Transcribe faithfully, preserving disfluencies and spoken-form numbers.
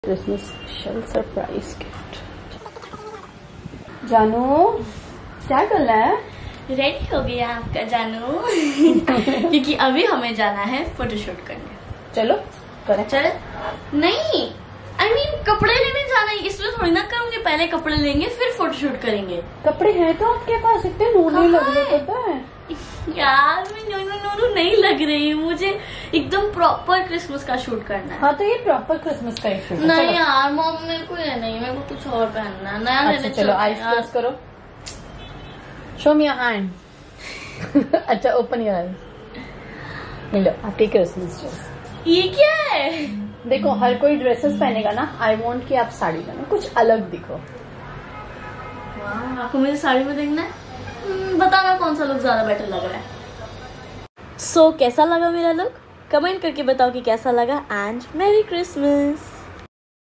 Christmas special surprise gift. जानू क्या कर रहा है? रेडी हो गया आपका जानू क्योंकि अभी हमें जाना है फोटोशूट करने। चलो करें। चल नहीं आई I मीन mean, कपड़े लेने जाना है, इसलिए थोड़ी ना करूंगे। पहले कपड़े लेंगे फिर फोटोशूट करेंगे। कपड़े हैं तो आपके पास, इतने नूने लग रहे पता है यार। मैं नोनू नोनू नहीं लग रही, मुझे एकदम प्रॉपर क्रिसमस का शूट करना है। हाँ तो ये प्रॉपर क्रिसमस का शूट है। नहीं यार मॉम मेरे को ये नहीं, मेरे को कुछ और पहनना है नया। अच्छा चलो आईज क्लोज करो। Show me your hand. अच्छा ओपन योर आईज। लो आपकी क्रिसमस ड्रेस। ये क्या है? देखो हर कोई ड्रेसेस पहनेगा ना, आई वांट कि आप साड़ी पहनो, कुछ अलग दिखो। आपको मुझे साड़ी में देखना है? बताना कौन सा लुक ज्यादा बेटर लग रहा है। सो so, कैसा लगा मेरा लुक? कमेंट करके बताओ कि कैसा लगा। And merry Christmas.